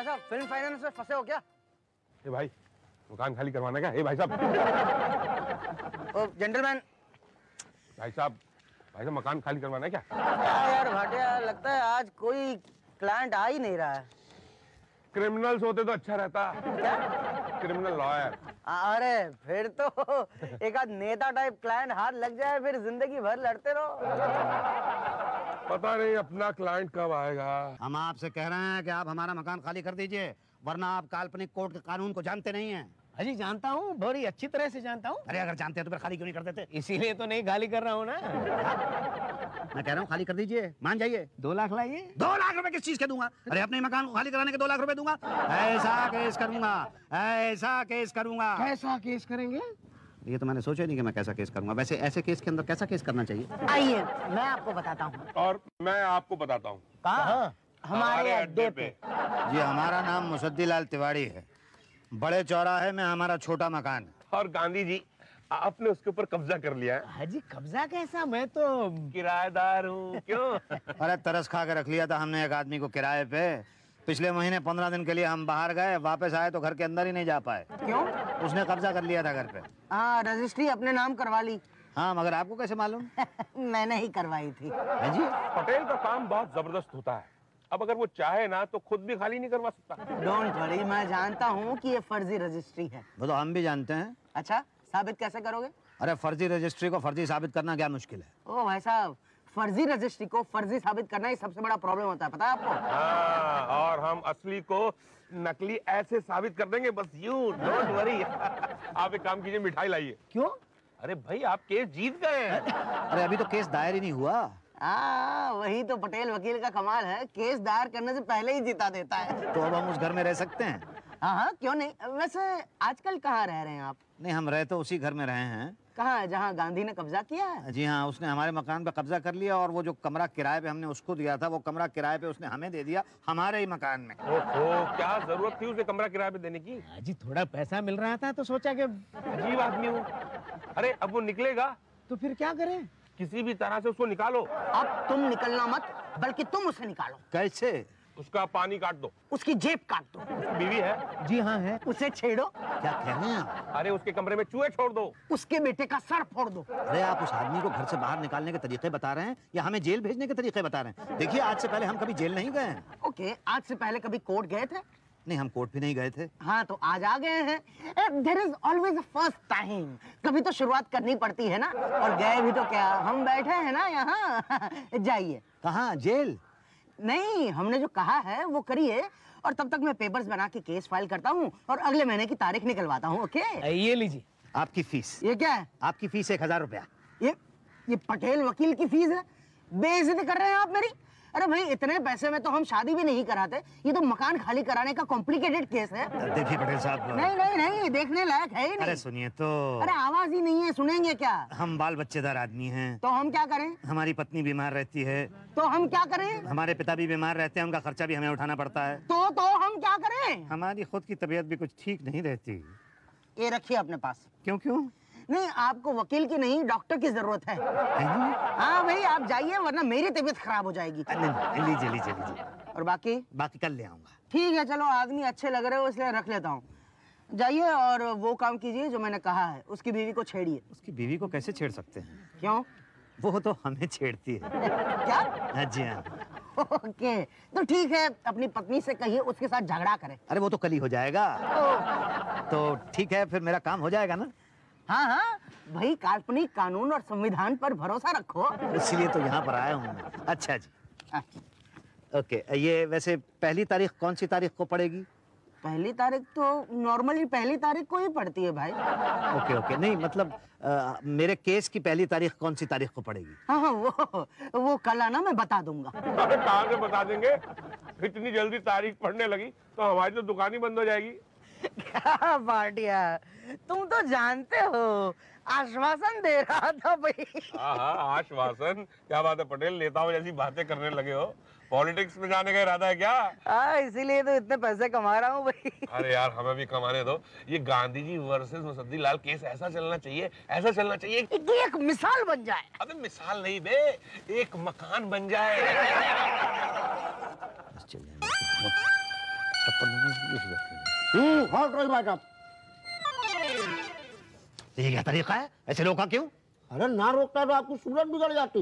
भाई साहब film finance में फंसे हो क्या? ए भाई मकान खाली करवाना क्या? ए भाई साहब। Oh gentleman. भाई साहब मकान खाली करवाना है क्या? यार भाटिया, लगता है आज कोई क्लाइंट आ ही नहीं रहा है। क्रिमिनल्स होते तो अच्छा रहता। क्या? Criminal lawyer. अरे फिर तो एक आध नेता टाइप क्लाइंट हाथ लग जाए, फिर जिंदगी भर लड़ते रहो। पता नहीं अपना क्लाइंट कब आएगा। हम आपसे कह रहे हैं कि आप हमारा मकान खाली कर दीजिए, वरना आप काल्पनिक कोर्ट के कानून को जानते नहीं हैं। अजी जानता हूँ, बड़ी अच्छी तरह से जानता हूँ। अरे अगर जानते हैं तो फिर खाली क्यों नहीं कर देते? इसीलिए तो नहीं खाली कर रहा हूँ ना। मैं कह रहा हूँ खाली कर दीजिए, मान जाइए। 2 लाख लाइए। 2 लाख रुपए किस चीज के दूंगा? अरे अपने मकान को खाली कराने के 2 लाख रुपए दूंगा? ऐसा केस करूंगा, ऐसा केस करूंगा। कैसा केस करेंगे? ये तो मैंने सोचा नहीं कि मैं कैसा केस करूंगा। वैसे ऐसे केस के अंदर कैसा केस करना चाहिए? आइए मैं आपको बताता हूँ। और मैं आपको बताता हूँ। कहाँ? हमारे अड्डे पे। जी हमारा नाम मुसद्दीलाल तिवारी है। बड़े चौराहे में हमारा छोटा मकान है। और गांधी जी आपने उसके ऊपर कब्जा कर लिया है। हाजी कब्जा कैसा? मैं तो किराएदार हूँ। क्यों? अरे तरस खा के रख लिया था हमने एक आदमी को किराए पे। पिछले महीने 15 दिन के लिए हम बाहर गए, वापस आए तो घर के अंदर ही नहीं जा पाए। क्यों? उसने कब्जा कर लिया था घर पे। हाँ, रजिस्ट्री अपने नाम करवा ली। हाँ मगर आपको कैसे मालूम? मैंने ही करवाई थी। है जी? पटेल का काम बहुत जबरदस्त होता है। अब अगर वो चाहे ना तो खुद भी खाली नहीं करवा सकता। डोंट वरी, मैं जानता हूँ कि ये फर्जी रजिस्ट्री है। वो तो हम भी जानते हैं। अच्छा, साबित कैसे करोगे? अरे फर्जी रजिस्ट्री को फर्जी साबित करना क्या मुश्किल है? ओ भाई साहब, फर्जी रजिस्ट्री को फर्जी साबित करना ही सबसे बड़ा प्रॉब्लम होता है, पता है आपको? हाँ, और हम असली को नकली ऐसे साबित कर देंगे, बस यूं, डोंट वरी। आप एक काम कीजिए, मिठाई लाइए। क्यों? अरे भाई आप केस जीत गए हैं। अरे अभी तो केस दायर ही नहीं हुआ। वही तो पटेल वकील का कमाल है, केस दायर करने से पहले ही जिता देता है। तो अब हम उस घर में रह सकते हैं? हाँ, क्यों नहीं। वैसे आजकल कहाँ रह रहे हैं आप? नहीं हम रह तो उसी घर में रहे हैं। कहाँ है जहाँ गांधी ने कब्जा किया है? जी हाँ, उसने हमारे मकान पे कब्जा कर लिया और वो जो कमरा किराए पे हमने उसको दिया था, वो कमरा किराए पे उसने हमें दे दिया, हमारे ही मकान में। ओहो, क्या जरूरत थी उसे कमरा किराए पे देने की? हाजी थोड़ा पैसा मिल रहा था तो सोचा कि अजीब आदमी हूँ। अरे अब वो निकलेगा तो फिर क्या करें? किसी भी तरह से उसको निकालो। अब तुम निकलना मत, बल्कि तुम उसे निकालो। कैसे? उसका पानी काट दो। उसकी जेब काट दो। उसकी बीवी है? जी हाँ है। उसे छेड़ो। क्या कह रहे हैं आप? अरे उसके कमरे में चूहे छोड़ दो। उसके बेटे का सर फोड़ दो। अरे आप उस आदमी को घर से बाहर निकालने के तरीके बता रहे हैं या हमें जेल भेजने के तरीके बता रहे हैं? देखिए आज से पहले हम कभी जेल नहीं गए हैं। ओके, आज से पहले कभी कोर्ट गए थे? नहीं हम कोर्ट भी नहीं गए थे। हाँ तो आज आ गए हैं। There is always a first time. कभी तो शुरुआत करनी पड़ती है ना। और गए भी तो क्या, हम बैठे हैं ना यहाँ। जाइए। कहाँ? जेल? नहीं, हमने जो कहा है वो करिए, और तब तक मैं पेपर्स बना के केस फाइल करता हूँ और अगले महीने की तारीख निकलवाता हूँ। ओके? ये लीजिए आपकी फीस। ये क्या है? आपकी फीस 1000 रुपया। ये पटेल वकील की फीस है? बेइज्जती कर रहे हैं आप मेरी। अरे भाई इतने पैसे में तो हम शादी भी नहीं कराते। ये तो मकान खाली कराने का कॉम्प्लिकेटेड केस है। देखिए पटेल साहब। नहीं नहीं नहीं, देखने लायक है ही नहीं। अरे सुनिए तो। अरे आवाज ही नहीं है, सुनेंगे क्या? हम बाल बच्चेदार आदमी हैं। तो हम क्या करें? हमारी पत्नी बीमार रहती है। तो हम क्या करें? हमारे पिता भी बीमार रहते हैं, उनका खर्चा भी हमें उठाना पड़ता है। तो हम क्या करें? हमारी खुद की तबीयत भी कुछ ठीक नहीं रहती। ये रखिए अपने पास। क्यों क्यों? नहीं, आपको वकील की नहीं डॉक्टर की जरूरत है। हाँ भाई आप जाइए, वरना मेरी तबीयत खराब हो जाएगी। लीजिए लीजिए लीजिए। और बाकी? बाकी कल ले आऊंगा। ठीक है चलो, आदमी अच्छे लग रहे हो इसलिए रख लेता हूँ। जाइए और वो काम कीजिए जो मैंने कहा है, उसकी बीवी को छेड़िए। उसकी बीवी को कैसे छेड़ सकते हैं? क्यों? वो तो हमें छेड़ती है। क्या? जी हाँ। ओके, तो ठीक है, अपनी पत्नी से कहिए उसके साथ झगड़ा करे। अरे वो तो कल ही हो जाएगा। तो ठीक है, फिर मेरा काम हो जाएगा ना? हाँ हाँ भाई, काल्पनिक कानून और संविधान पर भरोसा रखो। इसीलिए तो यहाँ पर आया हूँ। अच्छा जी। ओके, ये वैसे पहली तारीख कौन सी तारीख को पड़ेगी? पहली तारीख तो नॉर्मली पहली तारीख को ही पड़ती है भाई। ओके ओके, नहीं मतलब मेरे केस की पहली तारीख कौन सी तारीख को पड़ेगी? हाँ हाँ, वो कल आना, मैं बता दूंगा। अरे कहाँ से बता देंगे? इतनी जल्दी तारीख पढ़ने लगी तो हमारी तो दुकान ही बंद हो जाएगी। क्या भाटिया, तुम तो जानते हो आश्वासन दे रहा था भाई। हाँ आश्वासन, क्या बात है पटेल, नेताओं जैसी बातें करने लगे हो। पॉलिटिक्स में जाने का इरादा है क्या? हाँ, इसीलिए तो इतने पैसे कमा रहा हूँ भाई। अरे यार हमें भी कमाने दो। ये गांधी जी वर्सेस मुसद्दीलाल केस ऐसा चलना चाहिए, ऐसा चलना चाहिए कि एक मिसाल बन जाए। अबे मिसाल नहीं बे, एक मकान बन जाए। हट रही भाई साहब। ये क्या तरीका है, ऐसे रोका क्यों? अरे ना रोकता तो आपकी सूरत बिगड़ जाती।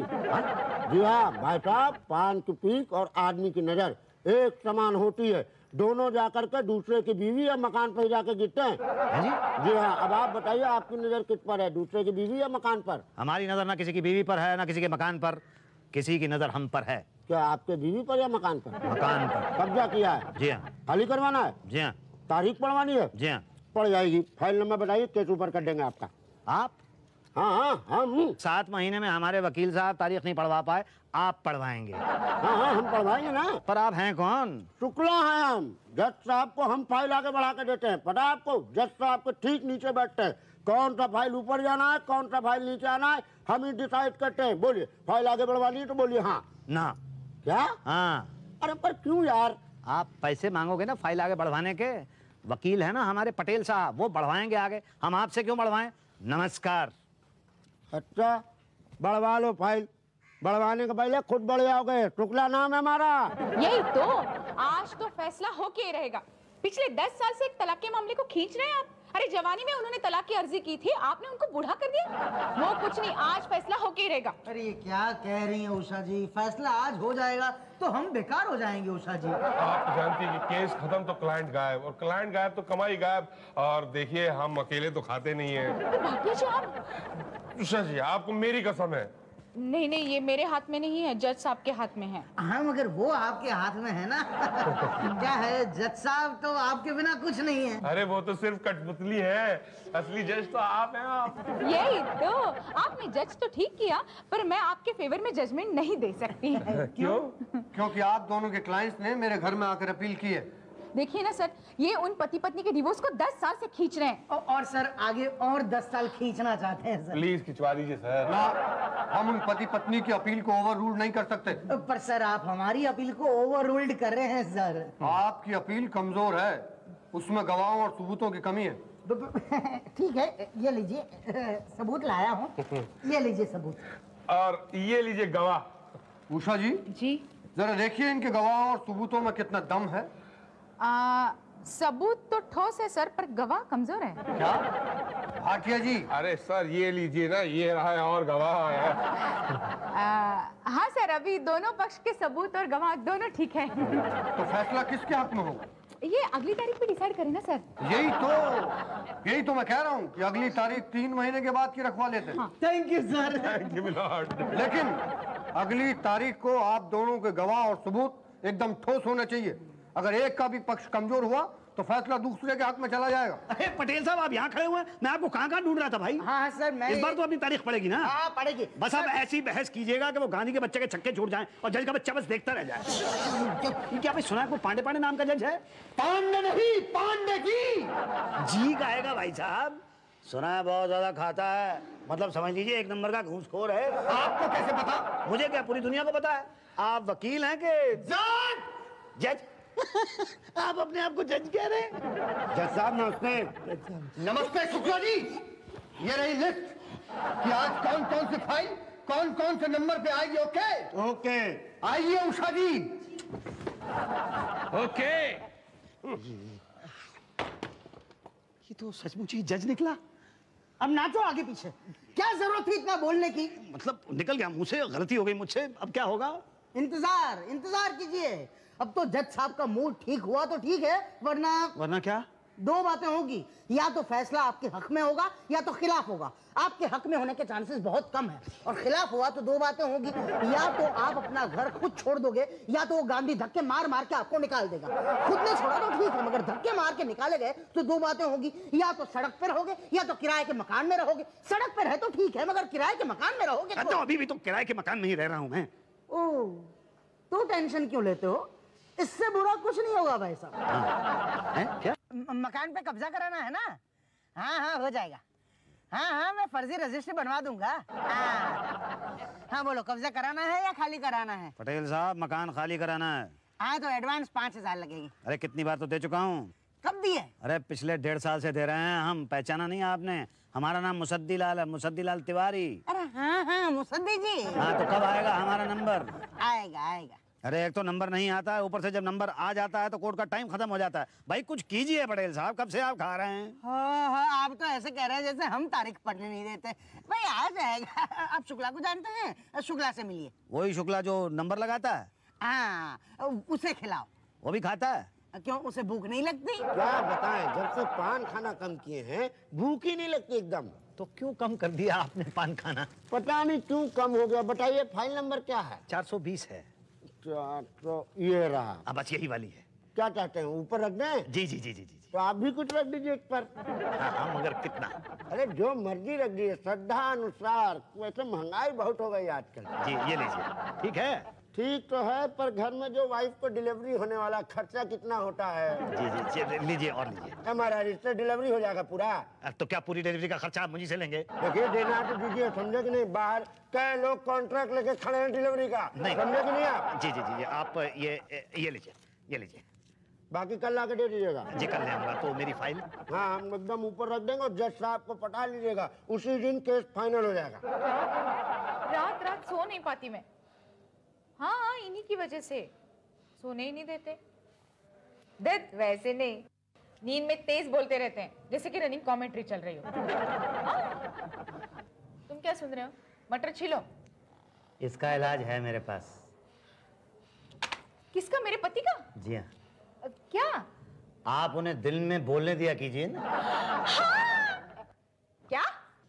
जी हाँ भाई साहब, पान की पीक और आदमी की नजर एक समान होती है। दोनों जाकर के दूसरे की बीवी या मकान पर जाकर गिरते हैं। जी हाँ, अब आप बताइए आपकी नजर किस पर है, दूसरे की बीवी या मकान पर? हमारी नजर ना किसी की बीवी पर है ना किसी के मकान पर, किसी की नजर हम पर है। क्या आपके बीवी पर या मकान पर? मकान पर। कब्जा किया है? जी हाँ। खाली करवाना है? जी हाँ। तारीख पढ़वानी है? जी हाँ। पड़ जाएगी। फाइल नंबर बताइए, केस ऊपर कर देंगे आपका। आप? हाँ हाँ हम 7 महीने में हमारे वकील साहब तारीख नहीं पढ़वा पाए, आप पढ़वाएंगे। हाँ हम पढ़वाएंगे ना। पर आप हैं कौन? शुक्ला है हम। जज साहब को हम फाइल आगे बढ़ा के देते हैं। पता है आपको, जज साहब के ठीक नीचे बैठते हैं। कौन सा फाइल ऊपर जाना है, कौन सा फाइल नीचे आना है, हम ही डिसाइड करते हैं। बोलिए, फाइल आगे बढ़वानी है तो बोलिए हाँ। ना। क्या? हाँ। अरे पर क्यों यार? आप पैसे मांगोगे ना फाइल आगे बढ़वाने के, वकील है ना हमारे पटेल साहब, वो बढ़वाएंगे आगे, हम आपसे क्यों बढ़वाएं? नमस्कार। अच्छा, बढ़वा लो फाइल। बढ़वाने के पहले खुद बढ़ जाओगे। शुक्ला नाम है हमारा। यही तो, आज तो फैसला होके ही रहेगा। पिछले 10 साल से एक तलाक के मामले को खींच रहे हैं आप। अरे जवानी में उन्होंने तलाक की अर्जी की थी, आपने उनको बूढ़ा कर दिया। वो कुछ नहीं, आज फैसला होके ही रहेगा। अरे ये क्या कह रही हैं उषा जी, फैसला आज हो जाएगा तो हम बेकार हो जाएंगे उषा जी। आप जानती हैं कि केस खत्म तो क्लाइंट गायब, और क्लाइंट गायब तो कमाई गायब। और देखिए, हम अकेले तो खाते नहीं है। भाग्य जी आप। उषा जी, आपको मेरी कसम है। नहीं नहीं, ये मेरे हाथ में नहीं है, जज साहब के हाथ में है। हाँ मगर वो आपके हाथ में है ना। क्या है, जज साहब तो आपके बिना कुछ नहीं है। अरे वो तो सिर्फ कठपुतली है, असली जज तो आप हैं। आप यही तो, आपने जज तो ठीक किया, पर मैं आपके फेवर में जजमेंट नहीं दे सकती। क्यों? क्योंकि आप दोनों के क्लाइंट्स ने मेरे घर में आकर अपील की है। देखिए ना सर, ये उन पति पत्नी के डिवोर्स को 10 साल से खींच रहे हैं। और सर आगे और 10 साल खींचना चाहते हैं सर। प्लीज खिंचवा दीजिए सर। ना, हम उन पति पत्नी की अपील को ओवर रूल नहीं कर सकते। पर सर आप हमारी अपील को ओवर रूल्ड कर रहे हैं सर। आपकी अपील कमजोर है, उसमें गवाहों और सबूतों की कमी है। ठीक है, ये लीजिए सबूत लाया हूँ। ये लीजिए सबूत। और ये लीजिए गवाह। उषा जी, जरा देखिए इनके गवाहों और सबूतों में कितना दम है। सबूत तो ठोस है सर, पर गवाह कमजोर है। क्या भाटिया जी? अरे सर ये लीजिए ना, ये रहा है और गवाह है। हाँ सर, अभी दोनों पक्ष के सबूत और गवाह दोनों ठीक है। तो फैसला किसके हक में होगा? ये अगली तारीख पे डिसाइड करें ना सर। यही तो मैं कह रहा हूँ कि अगली तारीख 3 महीने के बाद की रखवा लेते हैं। Thank you sir. Thank you milord. लेकिन अगली तारीख को आप दोनों के गवाह और सबूत एकदम ठोस होना चाहिए। अगर एक का भी पक्ष कमजोर हुआ तो फैसला दूसरे के हक में चला जाएगा। अरे पटेल साहब, आप यहाँ खड़े हुए हैं, मैं आपको कहाँ ढूंढ रहा था भाई। हाँ सर, मैं इस बार तो अपनी तारीख पड़ेगी ना। हाँ पड़ेगी। बस आप ऐसी बहस कीजिएगा कि वो गांधी के बच्चे के छक्के छूट जाएं और जज का बच्चा बस देखता रह जाए। क्या भाई सुना है कोई पांडे पांडे नाम का जज है? पांडे नहीं, पांडे जी कहेगा भाई साहब, सुना है बहुत ज्यादा खाता है, मतलब समझ लीजिए 1 नंबर का घूसखोर है। आपको कैसे पता? मुझे क्या, पूरी दुनिया को पता है। आप वकील हैं कि जज? आप अपने आप को जज कह रहे हैं? जज साहब नमस्ते। नमस्ते शुक्ला जी, ये रही लिस्ट कि आज कौन कौन सी फाइल कौन कौन से नंबर पे आएगी। ओके आइए उषा जी। ओके। ये तो सचमुच ही जज निकला। अब नाचो आगे पीछे, क्या जरूरत थी इतना बोलने की? मतलब निकल गया मुंह से, गलती हो गई मुझसे, अब क्या होगा? इंतजार कीजिए। अब तो जज साहब का मूड ठीक हुआ तो ठीक है, वरना क्या? 2 बातें होगी, या तो फैसला आपके हक में होगा या तो खिलाफ होगा। आपके हक में होने के चांसेस बहुत कम है, और खिलाफ हुआ तो 2 बातें होगी, या तो आप अपना घर खुद छोड़ दोगे या तो वो गांधी धक्के मार मार के आपको निकाल देगा। खुद ने छोड़ा तो ठीक है, मगर धक्के मार के निकाले गए तो 2 बातें होगी, या तो सड़क पर रहोगे या तो किराए के मकान में रहोगे। सड़क पर है तो ठीक है, मगर किराए के मकान में रहोगे तो अभी भी तो किराए के मकान में ही रह रहा हूं मैं। ओह, तो टेंशन क्यों लेते हो? इससे बुरा कुछ नहीं होगा भाई साहब। क्या? मकान पे कब्जा कराना है ना? हाँ हो जाएगा। हाँ मैं फर्जी रजिस्ट्री बनवा दूंगा। हाँ बोलो, कब्जा कराना है या खाली कराना है? पटेल साहब, मकान खाली कराना है। हाँ तो एडवांस 5000 लगेगी। अरे कितनी बार तो दे चुका हूँ। कब दिए? अरे पिछले 1.5 साल से दे रहे हैं हम। पहचाना नहीं आपने? हमारा नाम मुसद्दी लाल है, मुसद्दी लाल तिवारी। अरे हाँ मुसद्दी जी। हाँ तो कब आएगा हमारा नंबर? आएगा। अरे एक तो नंबर नहीं आता है, ऊपर से जब नंबर आ जाता है तो कोर्ट का टाइम खत्म हो जाता है। भाई कुछ कीजिए पटेल साहब, कब से आप खा रहे हैं। हाँ हाँ, आप तो ऐसे कह रहे हैं जैसे हम तारीख पढ़ने नहीं देते। भाई आ जाएगा। आप शुक्ला को जानते हैं? शुक्ला से मिलिए। वही शुक्ला जो नंबर लगाता है? हाँ, उसे खिलाओ। वो भी खाता है? क्यों, उसे भूख नहीं लगती? क्या बताएं, जब से पान खाना कम किए हैं भूख ही नहीं लगती एकदम। तो क्यों कम कर दिया आपने पान खाना? पता नहीं क्यों कम हो गया। बताइए फाइल नंबर क्या है? 420 है। तो ये रहा। अब बस यही वाली है। क्या चाहते हैं, ऊपर रख दें? जी जी जी जी जी। तो आप भी कुछ रख दीजिए इस पर। हाँ, मगर कितना? अरे जो मर्जी रख दीजिए, श्रद्धा अनुसार। वैसे महंगाई बहुत हो गई आजकल। जी ये लीजिए। ठीक है? ठीक तो है, पर घर में जो वाइफ को डिलीवरी होने वाला खर्चा कितना होता है? जी जी लीजिए और लीजिए। हमारा रिश्ता डिलीवरी हो जाएगा पूरा। अब तो क्या पूरी डिलीवरी का खर्चा आप मुझे से लेंगे? देखिए देना तो दीजिए, समझे कि नहीं? बाहर कई लोग कॉन्ट्रैक्ट लेके खड़े हैं डिलीवरी का। नहीं समझे कि नहीं आप? जी जी जी आप ये लीजिए, ये लीजिए। बाकी कल लाके दे दीजिएगा। जी कल ले आऊंगा। तो मेरी फाइल? हाँ, हम एकदम ऊपर रख देंगे और जज साहब को पटा लीजिएगा, उसी दिन केस फाइनल हो जाएगा। रात रात सो नहीं पाती मैं। हाँ, इन्हीं की वजह से सोने ही नहीं देते। वैसे नहीं, नींद में तेज बोलते रहते हैं जैसे कि रनिंग कमेंट्री चल रही हो। हाँ? तुम क्या सुन रहे हो? मटर छीलो। इसका इलाज है मेरे पास। किसका? मेरे पति का? जी हाँ। क्या? आप उन्हें दिल में बोलने दिया कीजिए ना। हाँ! क्या?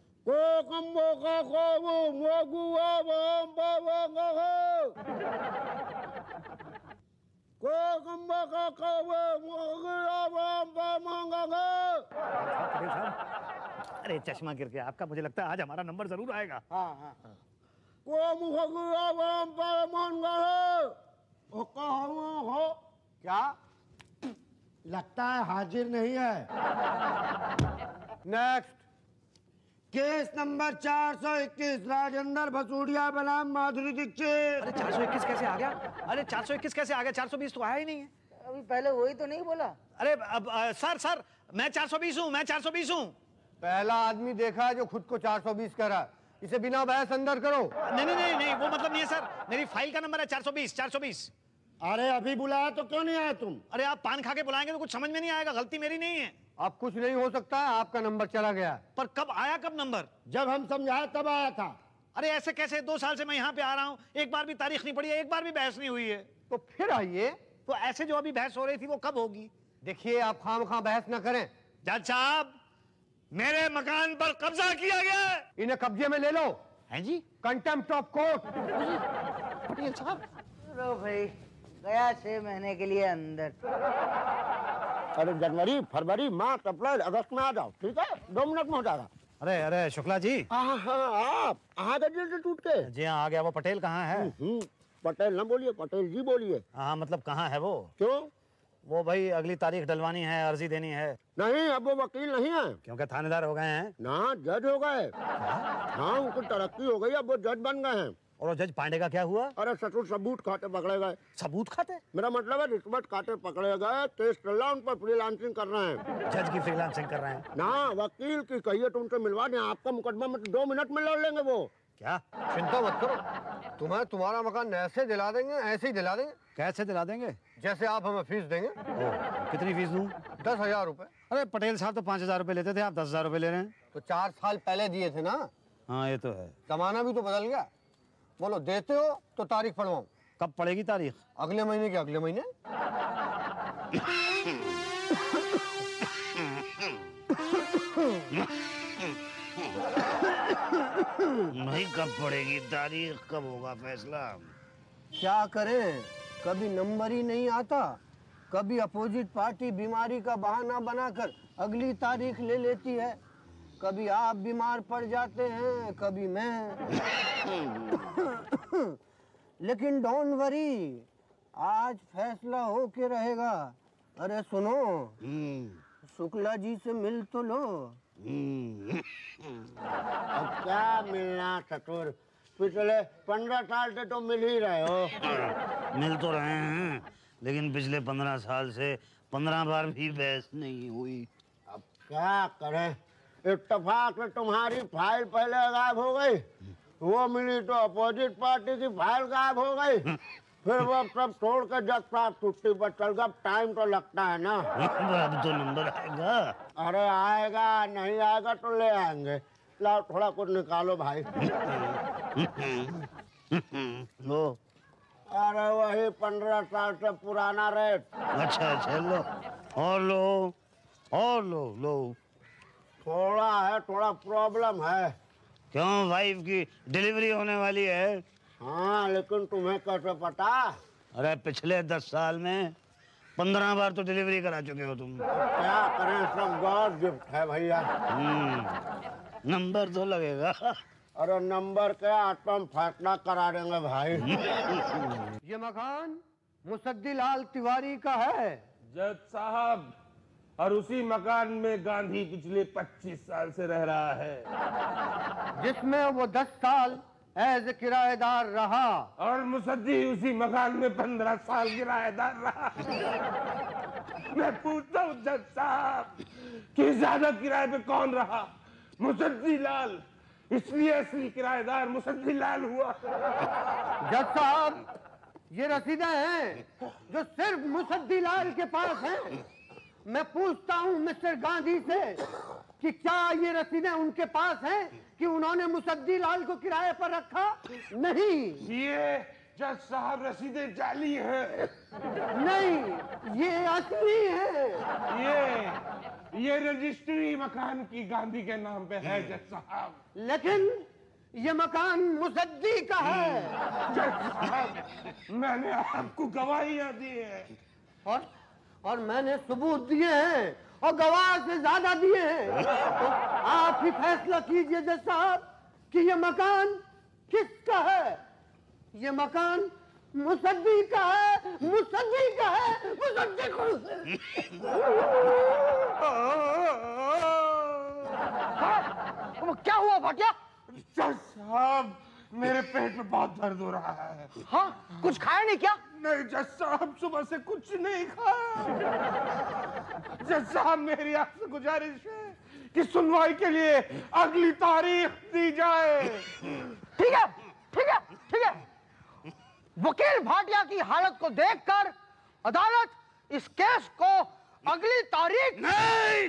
अरे चश्मा गिर गया आपका, मुझे लगता है आज हमारा नंबर जरूर आएगा। हाँ हाँ। क्या लगता है हाजिर नहीं है? Next case number 421, Rajendra Bhasudiya बनाम माधुरी दीक्षित। अरे 421 कैसे आ गया? अरे 421 कैसे आ गया? 420 तो आया ही नहीं है। अभी पहले वही तो नहीं बोला? अरे अब सर मैं 420 हूँ, मैं 420 हूँ। पहला आदमी देखा है जो खुद को 420 कह रहा है। इसे बिना बहस अंदर करो। नहीं नहीं नहीं नहीं, वो मतलब नहीं है सर, मेरी फाइल का नंबर है 420। अरे अभी बुलाया तो क्यों नहीं आया तुम? अरे आप पान खा के बुलाएंगे तो कुछ समझ में नहीं आएगा, गलती मेरी नहीं है। अब कुछ नहीं हो सकता है, आपका नंबर चला गया। पर कब आया, कब नंबर? जब हम समझाए तब आया था। अरे ऐसे कैसे? 2 साल से मैं यहाँ पे आ रहा हूँ, एक बार भी तारीख नहीं पड़ी है, एक बार भी बहस नहीं हुई है। तो फिर आइए। तो ऐसे जो अभी बहस हो रही थी वो कब होगी? देखिए आप खामखा बहस न करें। जज साहब, मेरे मकान पर कब्जा किया गया है। इन्हें कब्जे में ले लो। हैं जी? Contempt of court. पटेल साहब। लो भाई, गया 6 महीने के लिए अंदर। अरे जनवरी, फरवरी, मार्च, अप्रैल, अगस्त में आ जाओ, ठीक है? 2 मिनट में हो जाएगा। अरे अरे शुक्ला जी। हाँ आप आ गए दिल से टूट के। जी हाँ आ गया। वो पटेल कहाँ है? पटेल न बोलिए, पटेल जी बोलिए। हाँ मतलब कहाँ है वो? क्यों? वो भाई अगली तारीख डलवानी है, अर्जी देनी है। नहीं, अब वो वकील नहीं है। क्योंकि थानेदार हो गए हैं ना, जज हो गए। हाँ, उनको तरक्की हो गई, अब वो जज बन गए हैं। और वो जज पांडे का क्या हुआ? अरे ससुर सबूत खाते पकड़े गए। सबूत खाते? मेरा मतलब है रिश्वत खाते पकड़े गए, केस चल रहा, उन पर फ्रीलांसिंग कर रहे हैं। जज की फ्रीलांसिंग कर रहे हैं ना, वकील की कहिए तो उनसे मिलवा दें, आपका मुकदमा में 2 मिनट में लड़ लेंगे वो। क्या? चिंता मत करो, तुम्हें तुम्हारा मकान ऐसे दिला देंगे, ऐसे ही दिला देंगे कैसे दिला देंगे? जैसे आप हमें फीस देंगे। कितनी फीस दूं? 10,000 रुपए। अरे पटेल साहब तो 5,000 रुपए लेते थे, आप 10,000 रुपए ले रहे हैं। तो 4 साल पहले दिए थे ना। हाँ ये तो है। जमाना भी तो बदल गया। बोलो देते हो तो तारीख पढ़वाऊं। कब पड़ेगी तारीख? अगले महीने के अगले महीने। नहीं कब पड़ेगी तारीख, कब होगा फैसला? क्या करें, कभी नंबर ही नहीं आता, कभी अपोजिट पार्टी बीमारी का बहाना बनाकर अगली तारीख ले लेती है, कभी आप बीमार पड़ जाते हैं, कभी मैं। लेकिन डोंट वरी, आज फैसला हो के रहेगा। अरे सुनो, शुक्ला जी से मिल तो लो। अब क्या मिलना ससुर, पिछले 15 साल से तो मिल ही रहे हो। मिल तो रहे हैं, लेकिन पिछले 15 साल से 15 बार भी बहस नहीं हुई। अब क्या करें, इत्तेफाक से तुम्हारी फाइल पहले गायब हो गई, वो मिली तो अपोजिट पार्टी की फाइल गायब हो गई, फिर वो सब छोड़ के जब साहब छुट्टी पर चल गया, टाइम तो लगता है ना। अब तो नंबर आएगा। अरे आएगा, नहीं आएगा तो ले आएंगे। लाओ थोड़ा कुछ निकालो भाई। लो। अरे वही 15 साल से पुराना रेट। अच्छा अच्छा, लो और लो और लो। थोड़ा है, थोड़ा प्रॉब्लम है। क्यों, वाइफ की डिलीवरी होने वाली है? हाँ, लेकिन तुम्हें कैसे पता? अरे पिछले 10 साल में 15 बार तो डिलीवरी करा चुके हो तुम। क्या करें, सब गॉड गिफ्ट है भैया। नंबर तो लगेगा। अरे नंबर क्या, तुम फैसला करा देंगे भाई। ये मकान मुसद्दी लाल तिवारी का है। जज साहब, और उसी मकान में गांधी पिछले 25 साल से रह रहा है, जिसमें वो 10 साल एज किराएदार रहा। और मुसद्दी उसी मकान में 15 साल किराएदार रहा। मैं पूछता हूँ जज साहब कि ज्यादा किराए पे कौन रहा, मुसद्दी लाल? इसलिए असली किराएदार मुसद्दी लाल हुआ। जज साहब, ये रसीदें हैं जो सिर्फ मुसद्दी लाल के पास हैं। मैं पूछता हूँ मिस्टर गांधी से कि क्या ये रसीदें उनके पास हैं कि उन्होंने मुसद्दी लाल को किराए पर रखा? नहीं। ये जज साहब रसीदें जाली हैं। नहीं, ये असली है। ये रजिस्ट्री मकान की गांधी के नाम पे है जज साहब। लेकिन ये मकान मुसद्दी का है। जज साहब, मैंने आपको गवाहियां दी है और मैंने सबूत दिए हैं और गवाह से ज्यादा दिए हैं। तो आप ही फैसला कीजिए जज साहब कि ये मकान किसका है। ये मकान मुसद्दी का है, मुसद्दी का है, मुसद्दी को। वो क्या हुआ भाटिया? जज साहब, मेरे पेट में बहुत दर्द हो रहा है। हाँ, कुछ खाया नहीं क्या? नहीं जज साहब, सुबह से कुछ नहीं खाया। जज साहब, मेरी आपसे गुजारिश है कि सुनवाई के लिए अगली तारीख दी जाए। ठीक है, ठीक है, ठीक है। वकील भाटिया की हालत को देखकर अदालत इस केस को अगली तारीख। नहीं,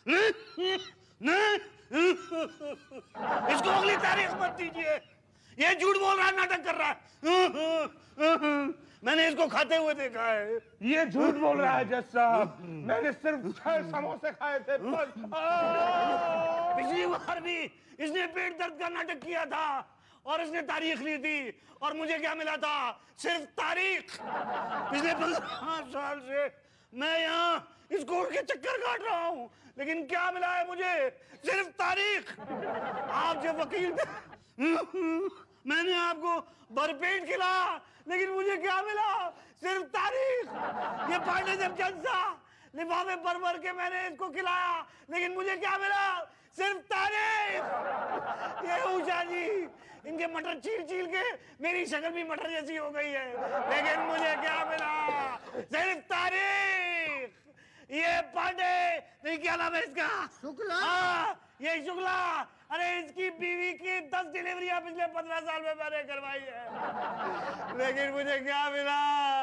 इसको अगली तारीख मत दीजिए। ये झूठ बोल रहा है, नाटक कर रहा है। मैंने इसको खाते हुए देखा है। ये झूठ बोल रहा है जज साहब, मैंने सिर्फ 6 समोसे खाए थे बस। पिछली बार भी इसने पेट दर्द का नाटक किया था और इसने तारीख ली थी, और मुझे क्या मिला था? सिर्फ तारीख। पिछले 15 साल से मैं यहाँ इस कोर्ट के चक्कर काट रहा हूँ, लेकिन क्या मिला है मुझे? सिर्फ तारीख। आप जो वकील थे, मैंने आपको भरपेट खिलाया, लेकिन मुझे क्या मिला? सिर्फ तारीख। ये पांडे जब जनसा लिफाफे भर भर के मैंने इसको खिलाया, लेकिन मुझे क्या मिला? सिर्फ तारीख। ये उषा जी, इनके मटर चीर चीर के मेरी शक्ल भी मटर जैसी हो गई है, लेकिन मुझे क्या मिला? सिर्फ तारीख। ये पांडे, नहीं क्या नाम है इसका? शुक्ला। हाँ, ये शुक्ला। अरे इसकी बीवी की 10 डिलीवरियां पिछले 15 साल में मैंने करवाई है, लेकिन मुझे क्या मिला?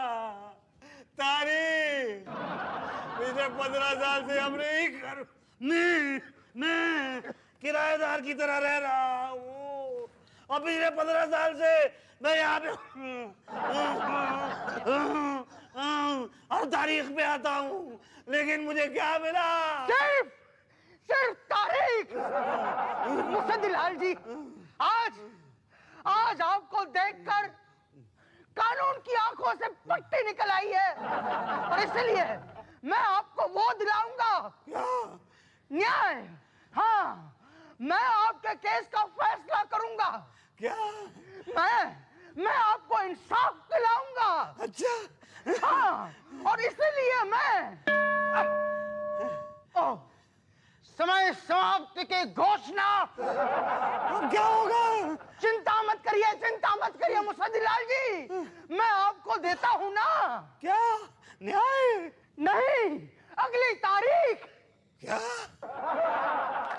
तारीख। पिछले 15 साल से हमने ही कर मैं किराएदार की तरह रह रहा हूँ, और पिछले 15 साल से मैं यहाँ पे और तारीख पे आता हूँ, लेकिन मुझे क्या मिला? सिर्फ तारीख। मुसद्दी लाल जी, आज आपको देखकर कानून की आंखों से पट्टी निकल आई है, और इसलिए मैं आपको वो दिलाऊंगा। न्याय। हाँ, मैं आपके केस का फैसला करूंगा। क्या? मैं आपको इंसाफ दिलाऊंगा। अच्छा। हाँ, और इसलिए मैं समय समाप्ति की घोषणा। क्या होगा? चिंता मत करिए मुसद्दी लाल जी, मैं आपको देता हूँ ना। क्या? न्याय? नहीं, अगली तारीख। क्या?